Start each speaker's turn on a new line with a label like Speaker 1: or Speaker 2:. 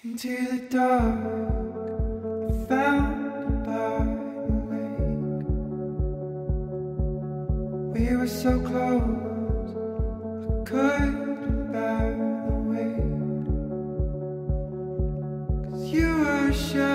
Speaker 1: Into the dark, I found you by the lake. We were so close, I couldn't bear the weight. 'Cause you were shy.